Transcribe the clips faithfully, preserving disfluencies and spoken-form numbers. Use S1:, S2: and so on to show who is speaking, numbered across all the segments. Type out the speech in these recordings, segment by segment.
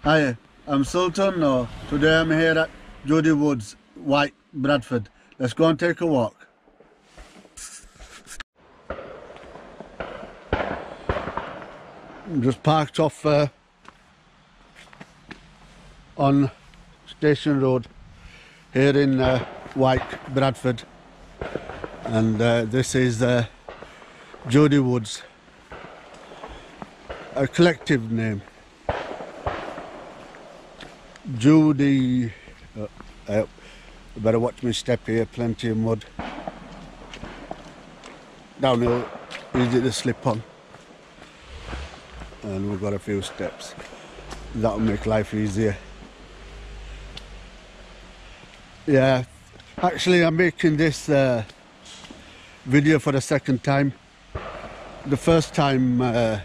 S1: Hi, I'm Sultan. No, today I'm here at Jody Woods, White, Bradford. Let's go and take a walk. I'm just parked off uh, on Station Road here in uh, White, Bradford, and uh, this is uh, Jody Woods, a collective name. Judy, uh, I better watch my step here, plenty of mud. Downhill, easy to slip on. And we've got a few steps. That'll make life easier. Yeah, actually I'm making this uh, video for the second time. The first time uh,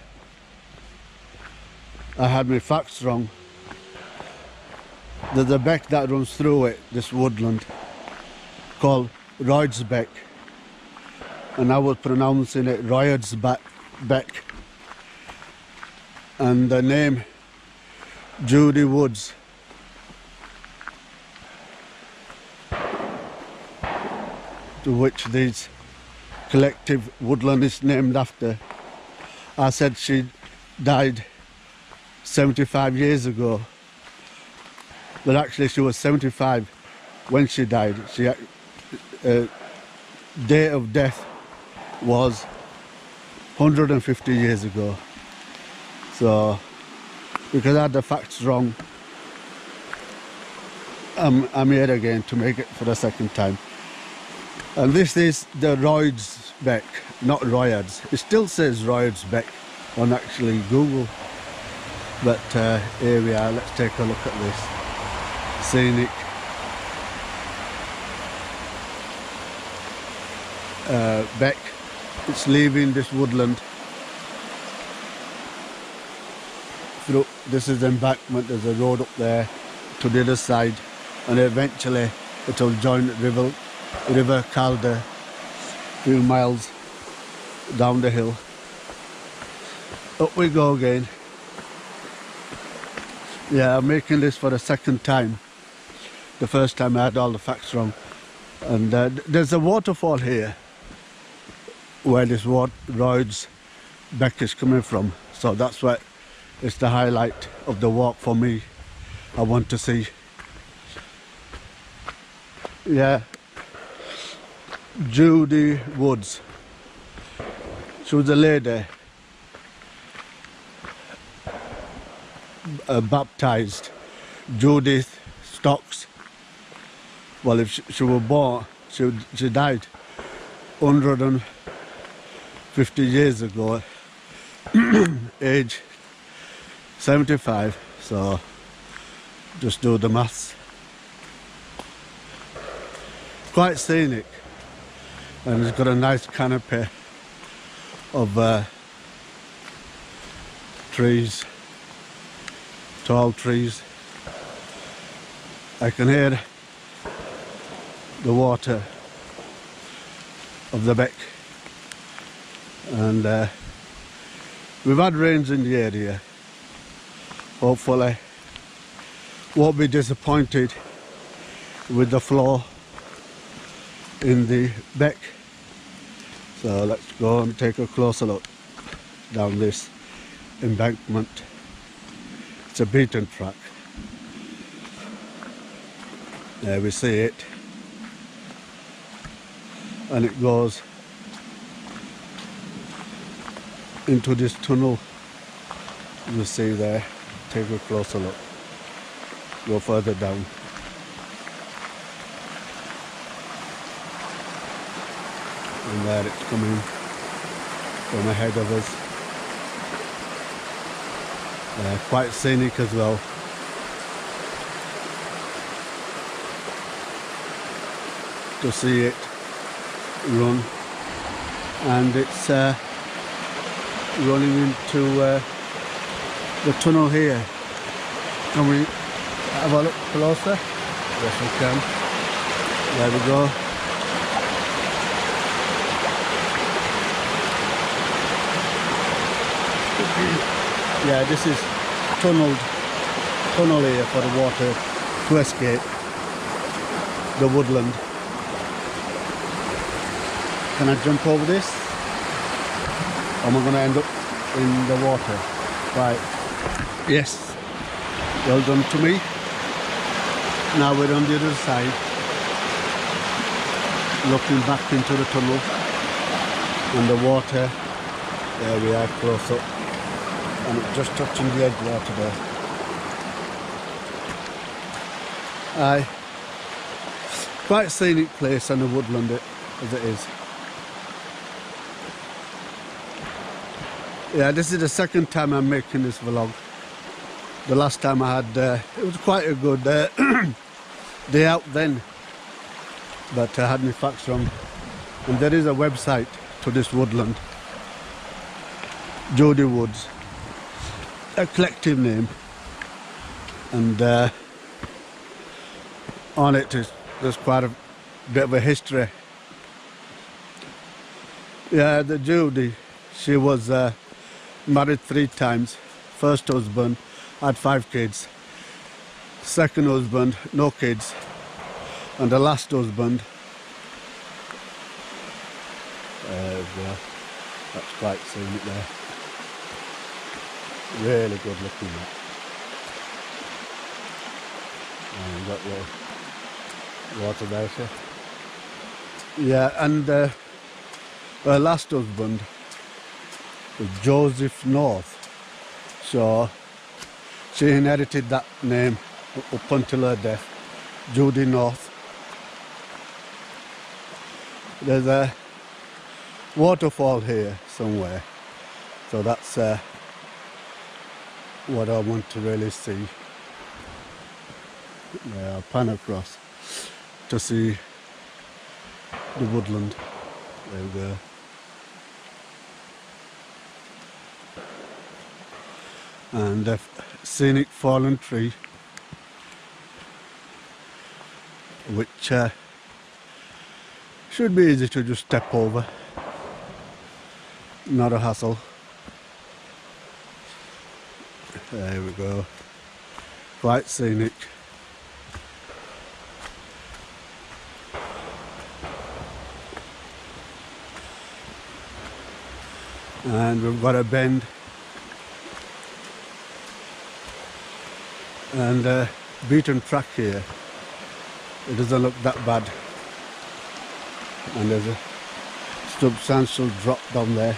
S1: I had my facts wrong. There's a beck that runs through it, this woodland, called Royds Beck, and I was pronouncing it Royds Beck. And the name Jody Woods to which this collective woodland is named after. I said she died seventy-five years ago. But actually she was seventy-five when she died. She, uh, day of death was one hundred fifty years ago. So, because I had the facts wrong, I'm, I'm here again to make it for the second time. And this is the Royds Beck, not Royds. It still says Royds Beck on actually Google. But uh, here we are, let's take a look at this. Scenic uh, beck. It's leaving this woodland through. This is the embankment. There's a road up there to the other side, and eventually it will join River River Calder, a few miles down the hill. Up we go again. Yeah, I'm making this for the second time. The first time I had all the facts wrong. And uh, there's a waterfall here where this Royds Beck is coming from. So that's what it's the highlight of the walk for me. I want to see. Yeah. Judy Woods. She was a lady uh, baptized. Judith Stocks. Well, if she, she was born, she, she died one hundred fifty years ago, age seventy-five, so just do the maths. Quite scenic, and it's got a nice canopy of uh, trees, tall trees. I can hear the water of the beck, and uh, we've had rains in the area. Hopefully won't be disappointed with the flow in the beck. So let's go and take a closer look down this embankment. It's a beaten track. There we see it, and it goes into this tunnel you see there. Take a closer look, go further down. And there it's coming from ahead of us. Uh, quite scenic as well. To see it run, and it's uh, running into uh, the tunnel here. Can we have a look closer? Yes, we can. There we go. Yeah, this is tunneled tunnel here for the water to escape the woodland. Can I jump over this? Or am I going to end up in the water? Right. Yes. Well done to me. Now we're on the other side, looking back into the tunnel, and the water, there we are, close up, and it's just touching the edge water there. Aye, quite a scenic place and a woodland it, as it is. Yeah, this is the second time I'm making this vlog. The last time I had, uh, it was quite a good uh, day out then, but I had my facts wrong. And there is a website to this woodland, Jody Woods, a collective name, and uh, on it is, there's quite a bit of a history. Yeah, the Judy, she was uh, married three times. First husband had five kids, second husband no kids, and the last husband, uh, well, that's quite scenic there, really good looking that. And got the water there, sir. Yeah, and uh, her last husband was Joseph North, so she inherited that name up until her death, Judy North. There's a waterfall here somewhere, so that's uh, what I want to really see. Yeah, I'll pan across to see the woodland. There we go. And a scenic fallen tree, which uh, should be easy to just step over, not a hassle. There we go, quite scenic. And we've got a bend and a beaten track here. It doesn't look that bad, and there's a substantial drop down there.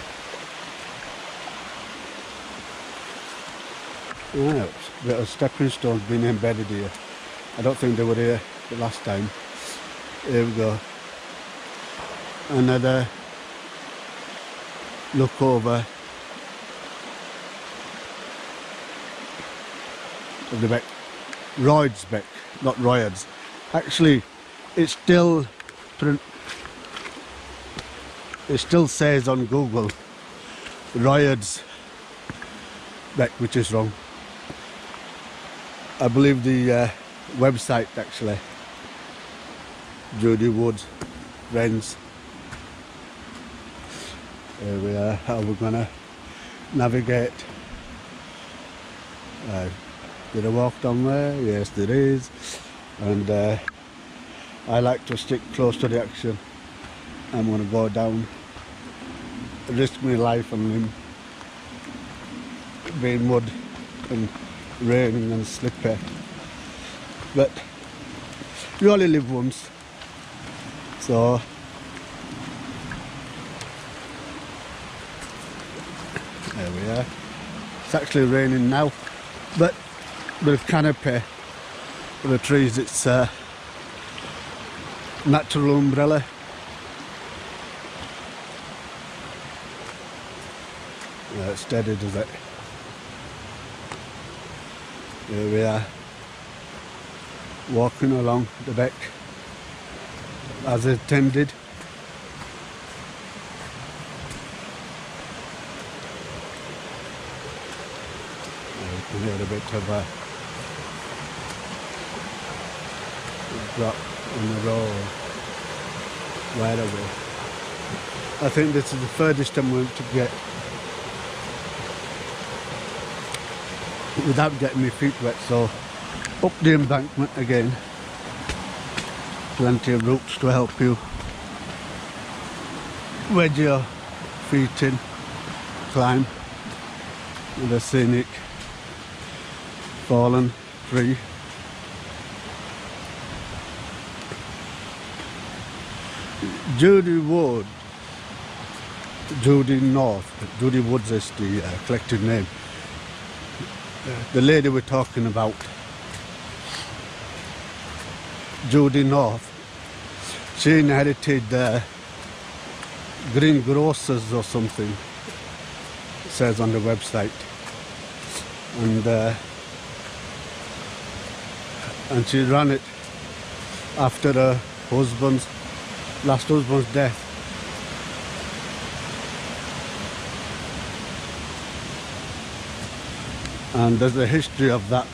S1: Yeah, a bit of stepping stones being embedded here. I don't think they were here the last time. Here we go. Another look over of the Beck, Royds Beck, not Royds. Actually, it still it still says on Google Royds Beck, which is wrong. I believe the uh, website actually, Jody Woods Friends. Here we are. How we're gonna navigate. Uh, Did I walk down there? Yes, there is. And uh, I like to stick close to the action. I'm going to go down, risk my life on him, being mud and raining and slippery. But you only live once, so there we are. It's actually raining now, but bit of canopy for the trees. It's a natural umbrella. Yeah, it's steady, does it? Here we are, walking along the beck as intended. You can hear a bit of a drop on the road right away. I think this is the furthest I'm going to get. without getting my feet wet. So up the embankment again. Plenty of roots to help you wedge your feet in, climb with a scenic fallen tree. Judy Wood, Judy North, Judy Woods is the uh, collective name. The lady we're talking about, Judy North, she inherited uh, Green Grocers or something, it says on the website, and uh, and she ran it after her husband's last husband's death. And there's a history of that.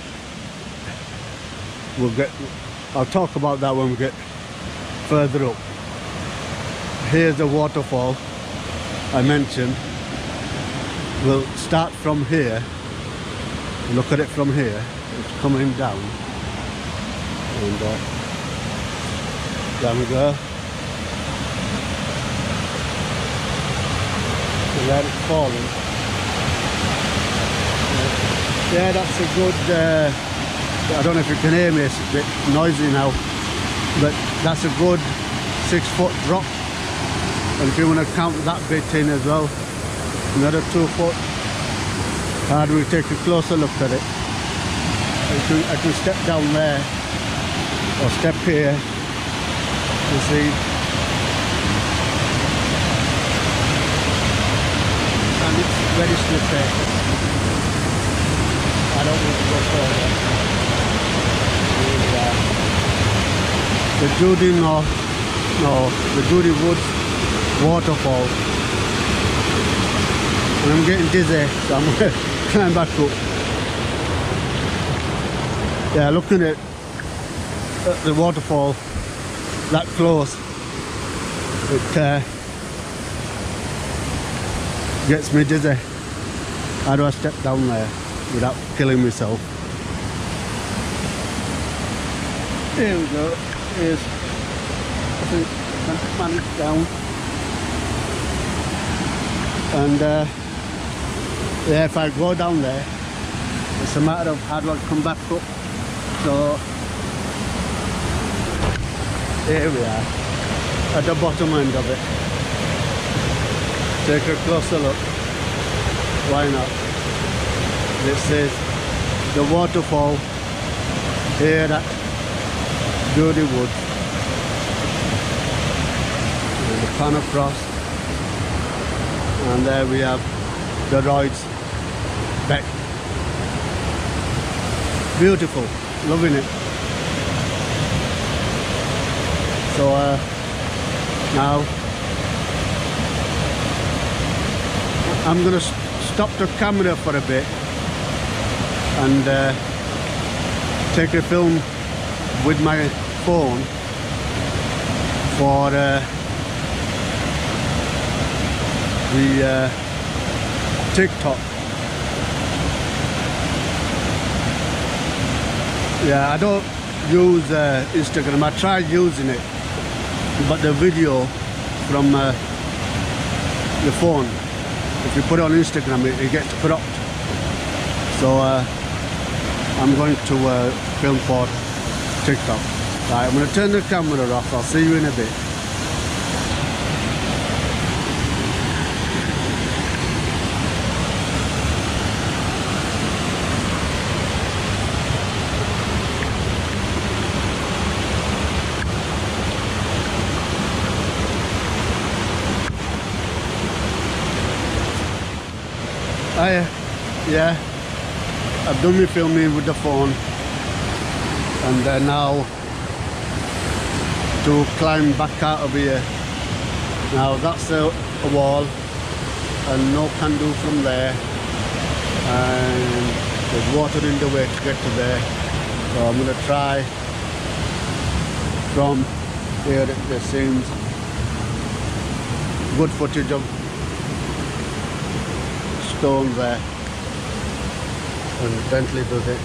S1: We'll get, I'll talk about that when we get further up. Here's the waterfall I mentioned. We'll start from here. Look at it from here. It's coming down. And uh, down we go. There it's falling. Yeah, that's a good, uh, I don't know if you can hear me, it's a bit noisy now, but that's a good six foot drop. And if you want to count that bit in as well, another two foot. How do we take a closer look at it? I can, I can step down there, or step here, you see. And it's very slippery. I don't need to go further. The, uh, the Judy North, no, the Judy Woods waterfall. And I'm getting dizzy, so I'm going to climb back up. Yeah, looking at, at the waterfall that close, it uh, gets me dizzy. How do I step down there without killing myself? Here we go. Here's, I think, managed down. And uh, yeah, if I go down there, it's a matter of how do I come back up. So here we are, at the bottom end of it. Take a closer look. Why not? This is the waterfall here at Judy Wood. And the pan across, and there we have the Royds Beck. Beautiful, loving it. So uh, now I'm gonna st stop the camera for a bit and uh, take a film with my phone for uh, the uh, TikTok. Yeah, I don't use uh, Instagram. I tried using it, but the video from uh, the phone, if you put it on Instagram, it, it gets cropped. So uh, I'm going to uh, film for TikTok. Right, I'm going to turn the camera off. I'll see you in a bit. I, yeah, I've done my filming with the phone, and uh, now to climb back out of here. Now that's a, a wall, and no can do from there, and there's water in the way to get to there. So I'm going to try from here. There seems good footage of stone there. and gently does it.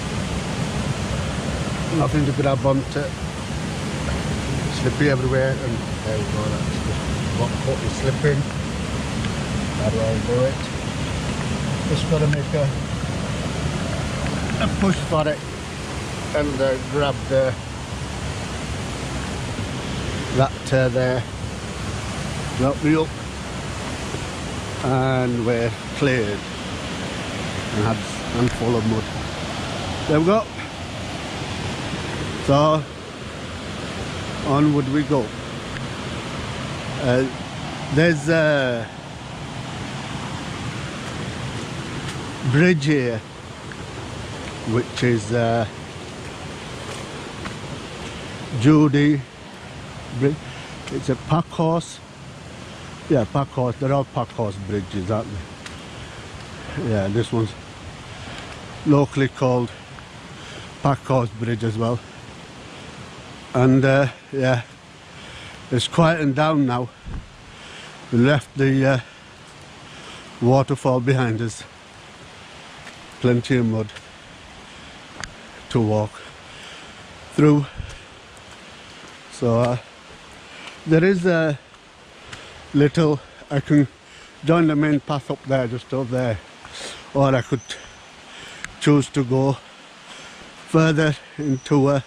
S1: Nothing to grab onto. Slippy everywhere, and there we go. That's just what foot is slipping. How do I do it? Just got to make a, a push for it and uh, grab the that uh, there. Help me up, and we're cleared. And had a handful of mud. There we go. So onward we go. Uh, there's a bridge here, which is uh, Judy Bridge. It's a pack horse. Yeah, pack horse. They're all pack horse bridges, aren't they? Yeah, this one's locally called Pack Horse Bridge as well. And uh, yeah, it's quieting down now. We left the uh, waterfall behind us. Plenty of mud to walk through. So uh, there is a little, I can join the main path up there, just over there, or I could choose to go further into uh,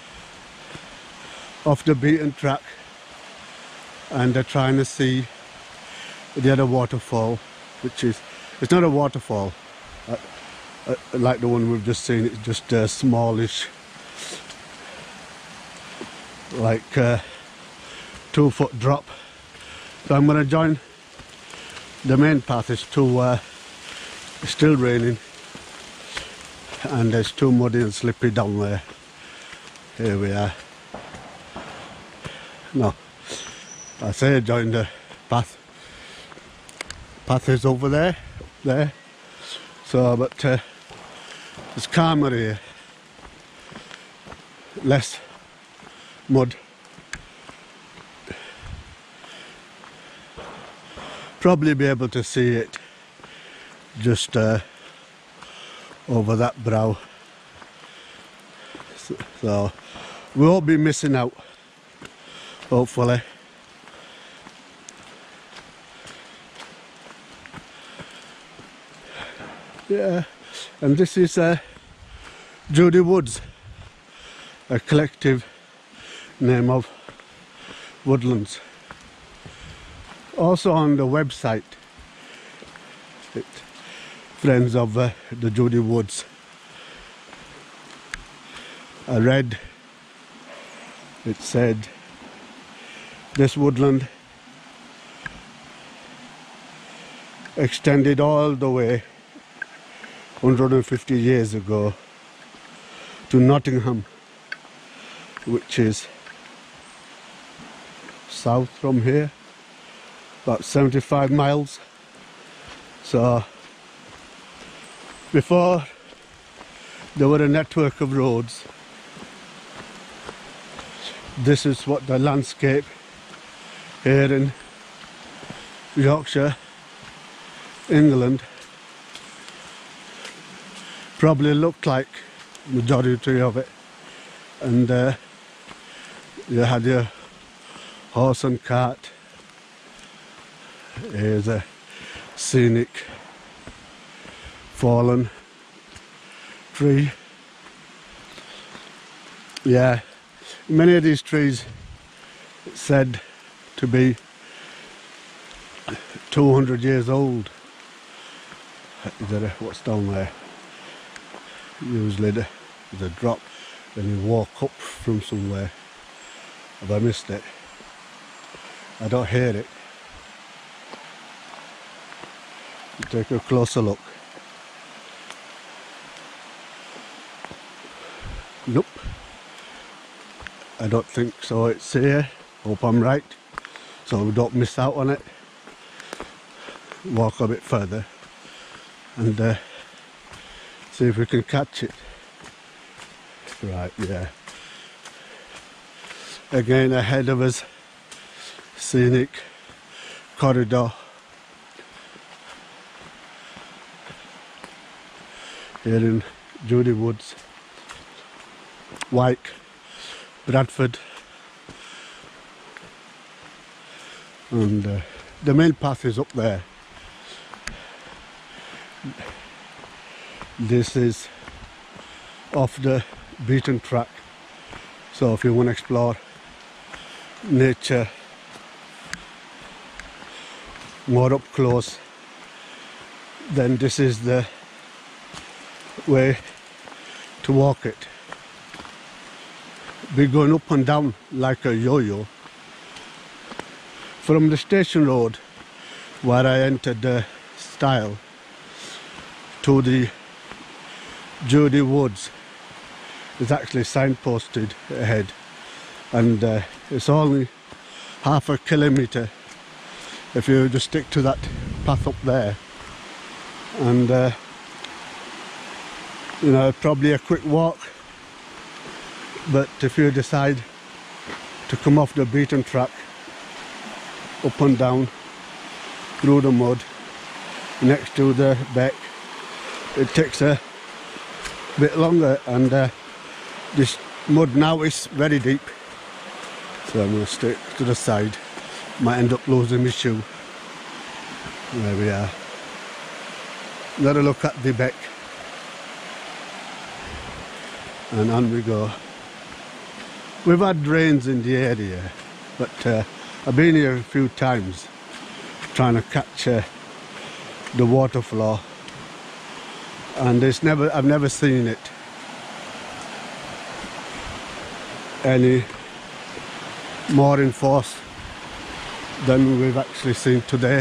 S1: off the beaten track, and they're trying to see the other waterfall, which is, it's not a waterfall uh, uh, like the one we've just seen. It's just a smallish, like uh, two foot drop. So I'm going to join the main path. It's too uh, it's still raining, and it's too muddy and slippery down there. Here we are. No, I say join the path. Path is over there, there. So, but uh, it's calmer here. Less mud. Probably be able to see it just uh, over that brow. So, so we won't be missing out, hopefully. Yeah, and this is uh, Judy Woods, a collective name of woodlands. Also on the website, it, Friends of uh, the Judy Woods. I read, it said, this woodland extended all the way one hundred fifty years ago to Nottingham, which is south from here, about seventy-five miles. So before there were a network of roads, this is what the landscape here in Yorkshire, England, probably looked like, majority of it. And uh, you had your horse and cart. Here's a scenic fallen tree. Yeah, many of these trees said to be two hundred years old. Is there a, what's down there? Usually there's a drop and you walk up from somewhere. Have I missed it? I don't hear it. Take a closer look. Nope. I don't think so. It's here. Hope I'm right, so we don't miss out on it. Walk a bit further and uh, see if we can catch it. Right, yeah. Again ahead of us, scenic corridor. here in Judy Woods, Wyke, Bradford, and uh, the main path is up there. This is off the beaten track, so if you want to explore nature more up close, then this is the way to walk it. We're going up and down like a yo-yo from the station road where I entered the stile to the Judy Woods. It's actually signposted ahead, and uh, it's only half a kilometre if you just stick to that path up there, and uh, you know, probably a quick walk. But if you decide to come off the beaten track, up and down through the mud next to the beck, it takes a bit longer, and uh, this mud now is very deep, so I'm going to stick to the side. Might end up losing my shoe. There we are. Let a look at the beck, and on we go. We've had rains in the area, but uh, I've been here a few times trying to catch uh, the water flow, and it's never, I've never seen it any more in force than we've actually seen today.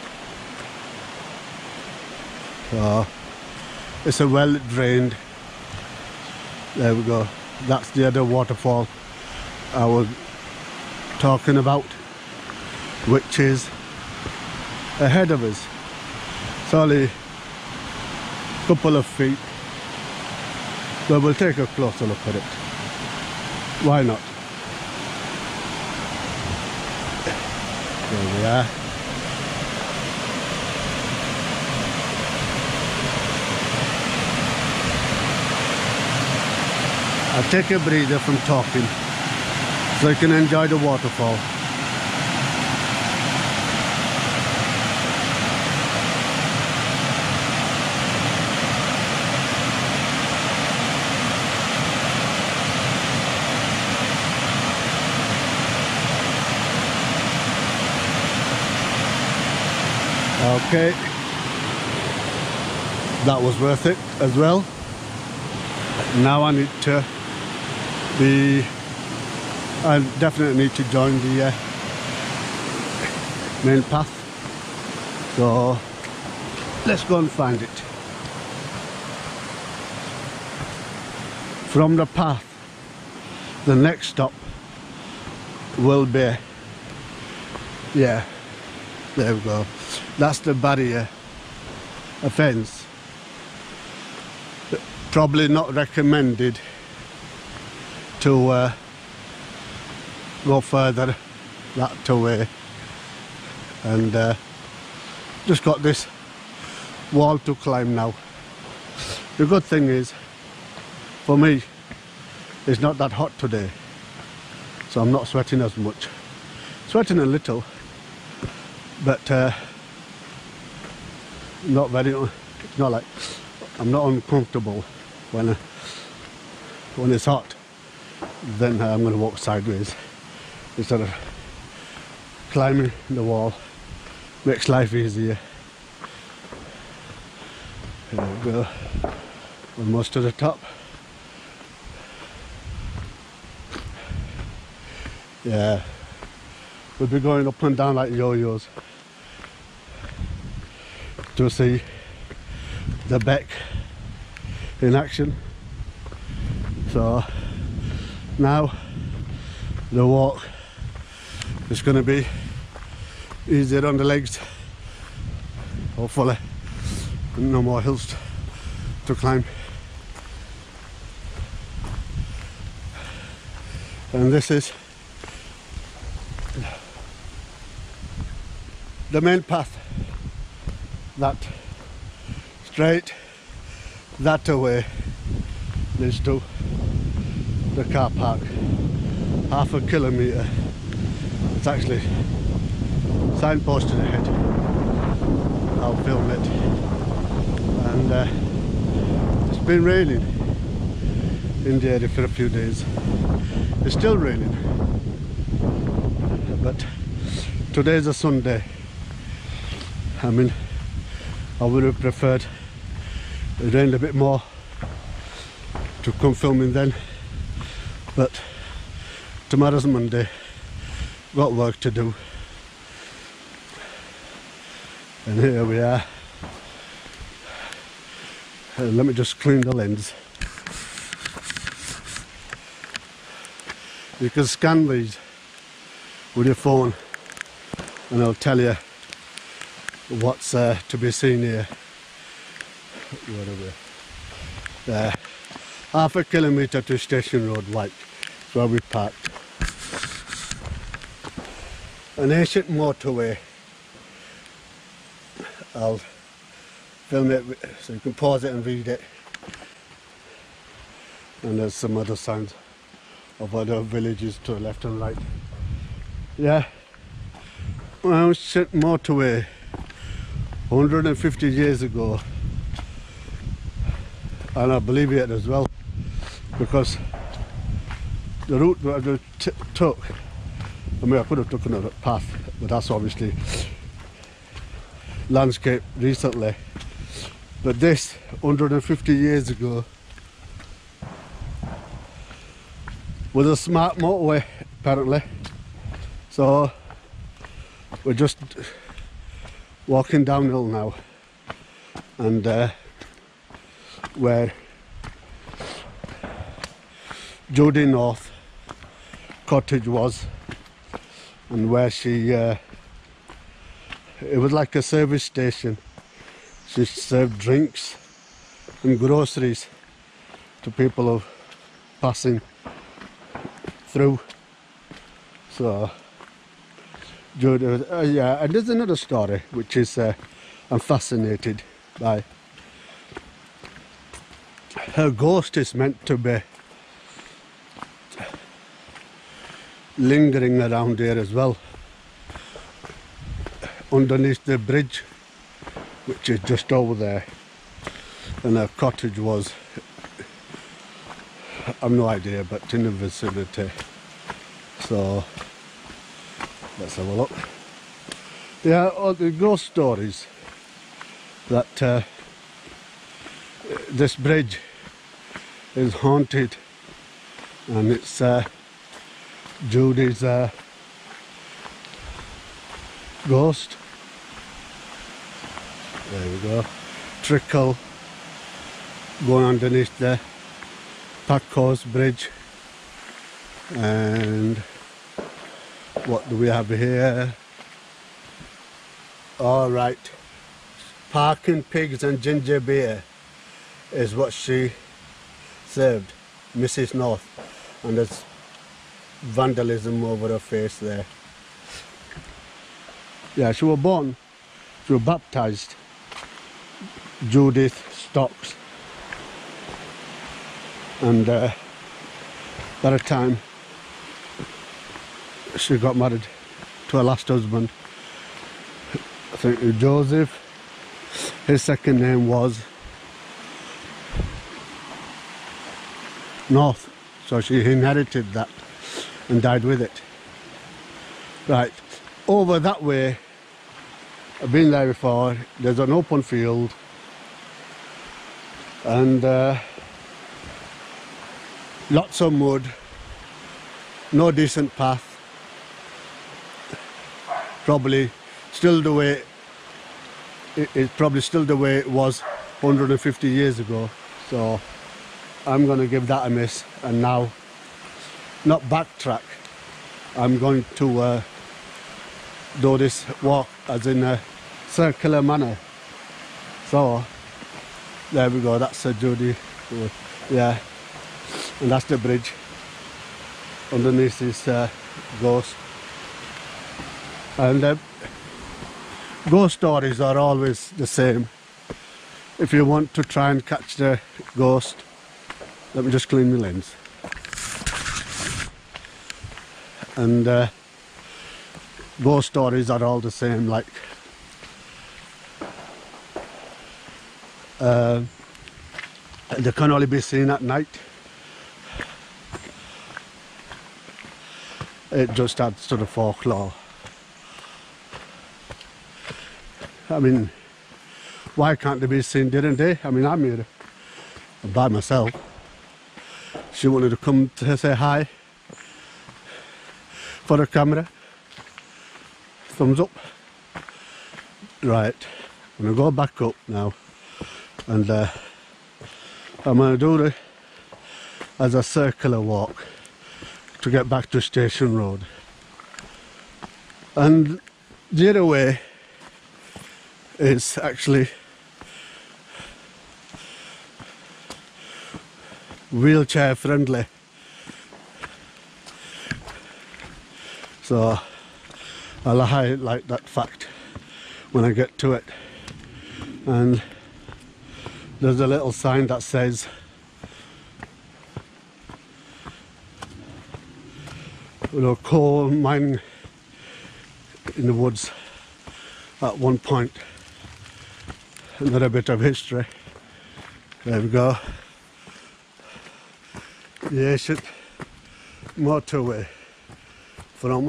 S1: So it's a well drained. There we go. That's the other waterfall I was talking about, which is ahead of us. It's only a couple of feet, but we'll take a closer look at it. Why not? There we are. I'll take a breather from talking so I can enjoy the waterfall. Okay, that was worth it as well. Now I need to be, I definitely need to join the uh, main path, so let's go and find it. From the path, the next stop will be, yeah, there we go. That's the barrier, a fence. Probably not recommended to uh, go further that way, and uh, just got this wall to climb now. The good thing is, for me, it's not that hot today, so I'm not sweating as much. Sweating a little, but uh, not very, it's not like, I'm not uncomfortable when, uh, when it's hot. Then uh, I'm going to walk sideways instead of climbing the wall. Makes life easier. There we go, almost to the top. Yeah, we'll be going up and down like yo-yos to see the beck in action. So now the walk is going to be easier on the legs, hopefully, no more hills to climb. And this is the main path, that straight that away leads to the car park. Half a kilometre. It's actually signposted ahead. I'll film it. And uh, it's been raining in the area for a few days. It's still raining, but today is a Sunday. I mean, I would have preferred it rained a bit more to come filming then, but tomorrow's Monday, got work to do, and here we are. Uh, let me just clean the lens. You can scan these with your phone and it'll tell you what's uh, to be seen here. Where are we? There. Half a kilometre to Station Road, like where we parked. An ancient motorway. I'll film it so you can pause it and read it. And there's some other signs of other villages to the left and right. Yeah, well, ancient motorway, one hundred fifty years ago. And I believe it as well, because the route that I t took, I mean I could have taken another path, but that's obviously landscape recently. But this, one hundred fifty years ago, was a smart motorway apparently. So we're just walking downhill now, and uh, where Judy North cottage was, and where she uh, it was like a service station. She served drinks and groceries to people of passing through. So Judy, uh, yeah, and there's another story which is uh, I'm fascinated by. Her ghost is meant to be lingering around here as well, underneath the bridge, which is just over there, and her cottage was, I've no idea, but in the vicinity. So let's have a look. Yeah, all the ghost stories that uh, this bridge is haunted, and it's uh, Judy's uh, ghost. There we go. Trickle going underneath the Packhorse Bridge. And what do we have here? All right, parking pigs and ginger beer is what she served, Missus North, and there's vandalism over her face there. Yeah, she was born, she was baptized Judith Stocks, and uh, by the time she got married to her last husband, I think it was Joseph, his second name was North, so she inherited that and died with it. Right, over that way, I've been there before, there's an open field, and uh, lots of mud, no decent path, probably still the way, it, it's probably still the way it was one hundred fifty years ago, so I'm going to give that a miss, and now, not backtrack, I'm going to uh, do this walk as in a circular manner. So, there we go, that's a Judy, yeah, and that's the bridge. Underneath this uh, ghost. And uh, ghost stories are always the same. if you want to try and catch the ghost, let me just clean my lens. And uh, ghost stories are all the same, like uh, they can only be seen at night. It just adds to the folklore. I mean, why can't they be seen during the day? I mean, I'm here by myself. She wanted to come to say hi for the camera. Thumbs up. Right, I'm gonna go back up now, and uh, I'm gonna do it as a circular walk to get back to Station Road. And the other way is actually wheelchair friendly, so I'll highlight that fact when I get to it. And there's a little sign that says you know, coal mining in the woods at one point. Another bit of history. There we go. The ancient motorway from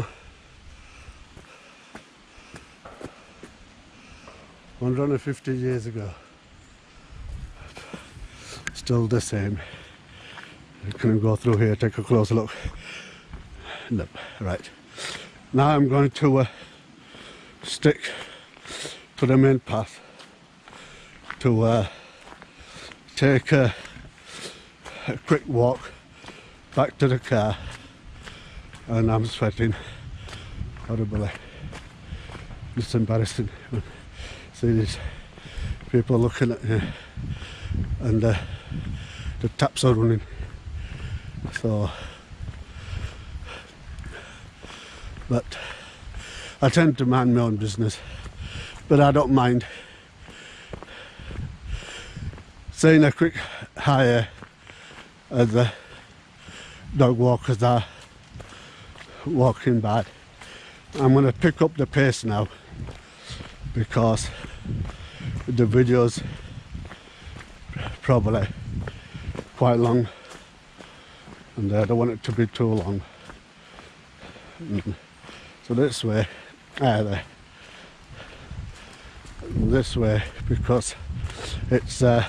S1: one hundred fifty years ago. Still the same. Can I go through here, take a closer look? No. Right. Now I'm going to uh, stick to the main path to uh, take a, a quick walk back to the car, and I'm sweating horribly. It's embarrassing. See these people looking at me, and uh, the taps are running. So, but I tend to mind my own business, but I don't mind saying a quick hi as the dog walkers are walking by. I'm going to pick up the pace now because the video's probably quite long and I don't want it to be too long. So this way, ah, there. This way, because it's uh,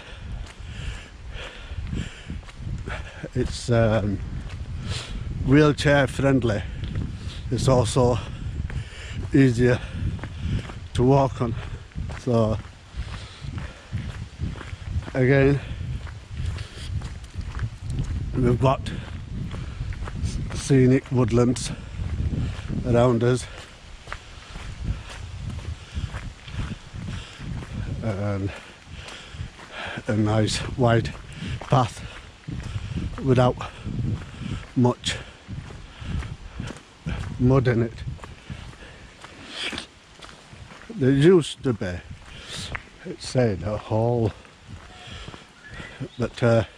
S1: it's um, wheelchair friendly. It's also easier to walk on. So again, we've got scenic woodlands around us, and a nice wide path without much mud in it. There used to be, it said a hole, but uh,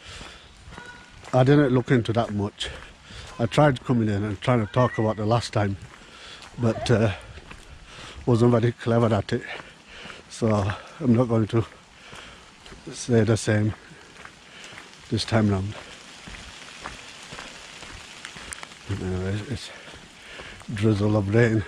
S1: I didn't look into that much. I tried coming in and trying to talk about the last time, but uh, wasn't very clever at it. So I'm not going to say the same this time round. Anyway, it's drizzle of rain.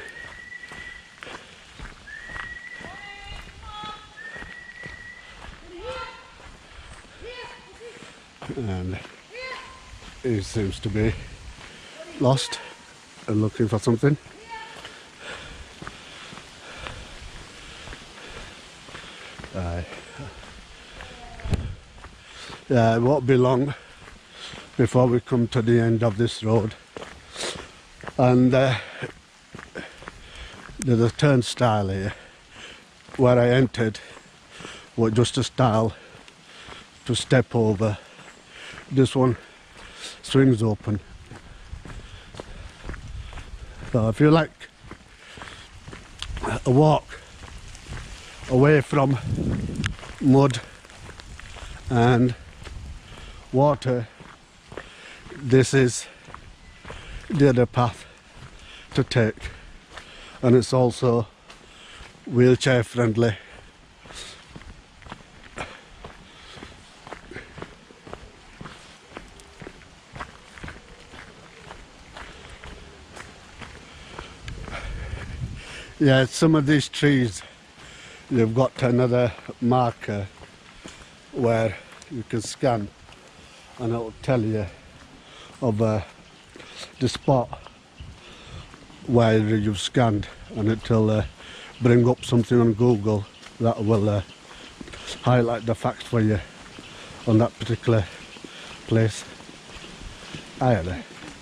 S1: And he seems to be lost and looking for something. Uh, yeah, it won't be long before we come to the end of this road, and uh, there's a turnstile here. Where I entered was just a stile to step over. This one swings open. So if you like a walk away from mud and water. This is the other path to take, and it's also wheelchair friendly. Yeah, some of these trees, you've got another marker where you can scan and it'll tell you of uh, the spot where you've scanned, and it'll uh, bring up something on Google that will uh, highlight the facts for you on that particular place. Hiya there.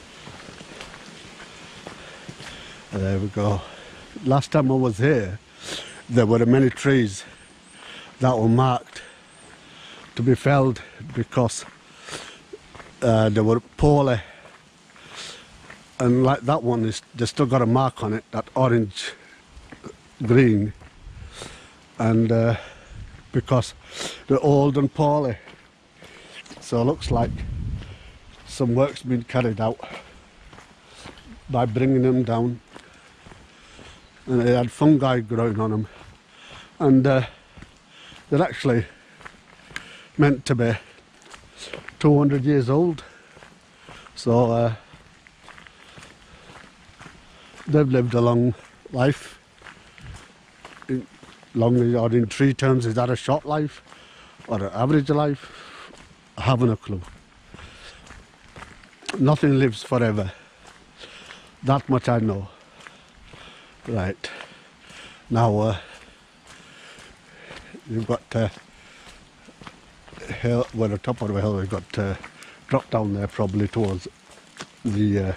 S1: There we go. Last time I was here, there were many trees that were marked to be felled because uh, they were poorly, and like that one, is they still got a mark on it, that orange green, and uh, because they're old and poorly, so it looks like some work's been carried out by bringing them down. And they had fungi growing on them, and uh, they're actually meant to be two hundred years old, so uh, they've lived a long life. In long or in tree terms, is that a short life or an average life? I haven't a clue. Nothing lives forever, that much I know. Right, now uh, you've got uh, hill, well, the top of the hill, we've got uh, drop down there probably towards the uh,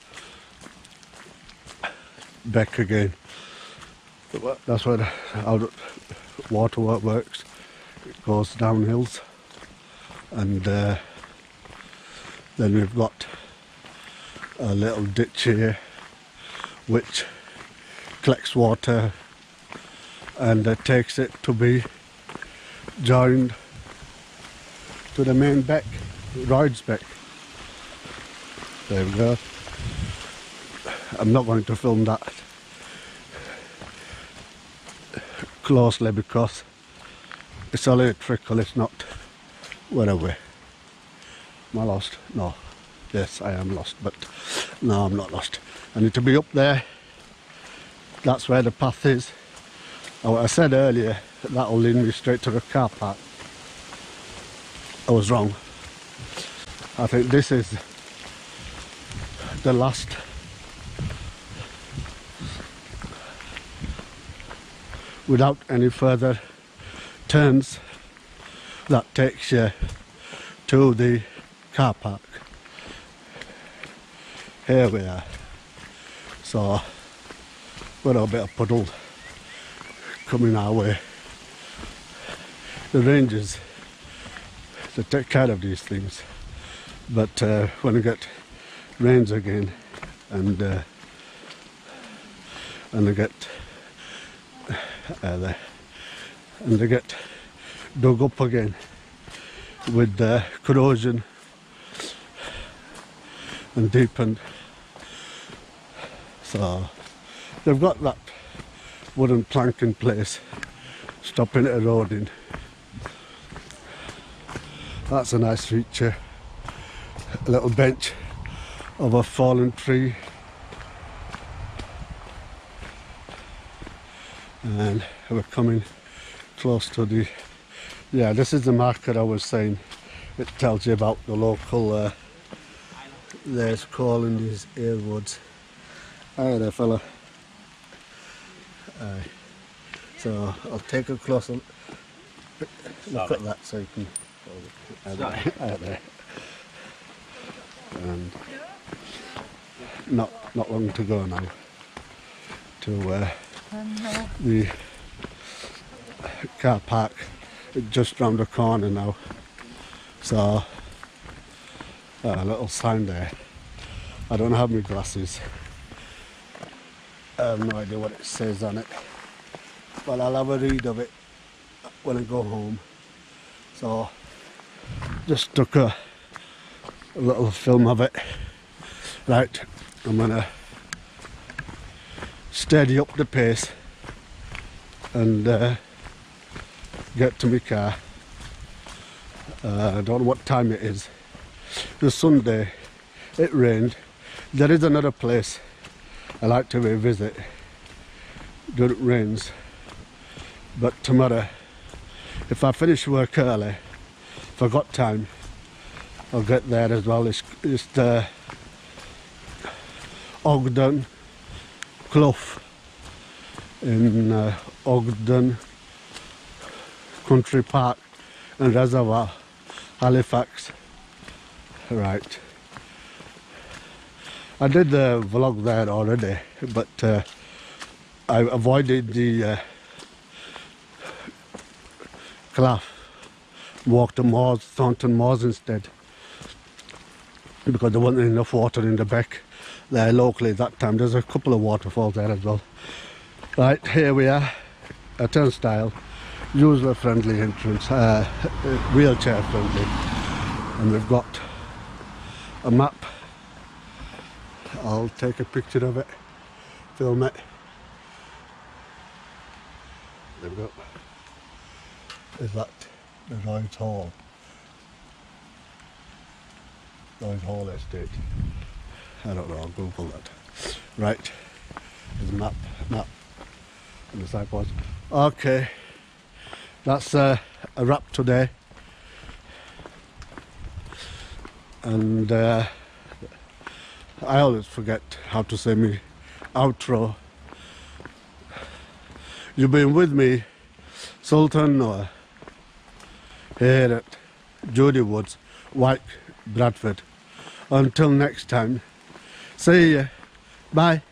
S1: beck again. That's where the, how the water works. It goes down hills, and uh, then we've got a little ditch here which collects water and uh, takes it to be joined to the main beck, Royds Beck. There we go. I'm not going to film that closely because it's only a trickle, it's not. Where are we? Am I lost? No. Yes, I am lost, but no, I'm not lost. I need to be up there. That's where the path is. Oh, I said earlier that that'll lead me straight to the car park. I was wrong. I think this is the last without any further turns that takes you to the car park. Here we are. So we've got a bit of puddle coming our way. The rangers, they take care of these things, but uh, when we get rains again and uh, and they get uh, they, and they get dug up again with uh, corrosion and deepened. So they've got that wooden plank in place, stopping it eroding. That's a nice feature. A little bench of a fallen tree. And we're coming close to the... Yeah, this is the marker I was saying. It tells you about the local... Uh, there's coal in these airwoods. Hi there, fella. Aye. So I'll take a closer look at that so you can... Out there. And not not long to go now to uh, the car park, just round the corner now. So uh, a little sign there. I don't have my glasses. I have no idea what it says on it, but I'll have a read of it when I go home. So just took a, a little film of it. Right, I'm gonna steady up the pace and uh, get to my car. uh, I don't know what time it is. It's Sunday, it rained. There is another place I like to revisit during it rains, but tomorrow, if I finish work early, if I've got time, I'll get there as well. It's, it's the Ogden Clough in uh, Ogden Country Park and Reservoir, Halifax. Right. I did the vlog there already, but uh, I avoided the uh, Clough, walked to Moors, Thornton Moors instead, because there wasn't enough water in the beck there locally at that time. There's a couple of waterfalls there as well. Right, here we are, a turnstile, user friendly entrance, uh, wheelchair friendly, and we've got a map. I'll take a picture of it, film it. There we go. Is that the Lloyd's Hall? Lloyd's Hall Estate. I don't know, I'll Google that. Right, there's a map, map on the signpost. Okay, that's uh, a wrap today. And uh, I always forget how to say my outro. You've been with me, Sultan Noah, here at Judy Woods, Wyke, Bradford. Until next time, see ya. Bye.